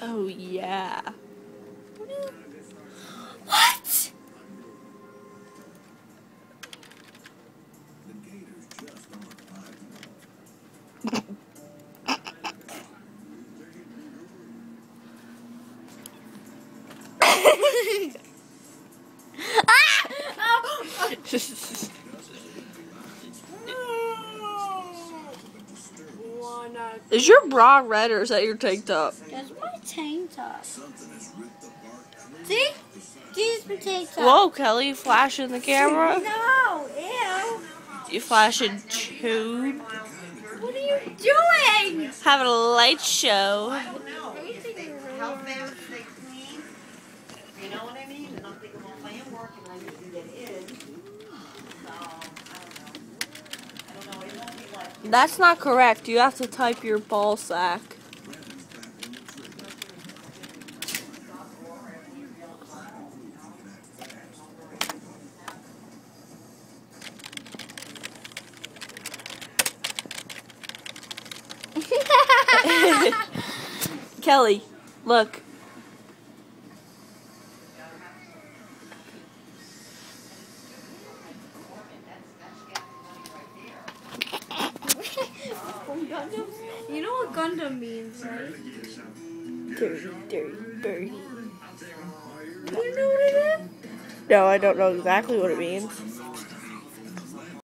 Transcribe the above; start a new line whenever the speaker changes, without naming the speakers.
Oh, yeah.
What?
Is your bra red or is that your tank top?
That's my tank top. See? This is my tank top.
Whoa, Kelly, you flashing the camera?
No, ew.
You flashing too?
What are you doing?
Having a light show.
I don't know. How fast they clean? You know what I mean? And I'm thinking, well, if I am working, I need to get in. So, I don't know. It won't be like...
That's not correct. You have to type your ball sack. Kelly, look.
You know what Gundam means, right?
Dirty, dirty, dirty.
You know what it is?
No, I don't know exactly what it means.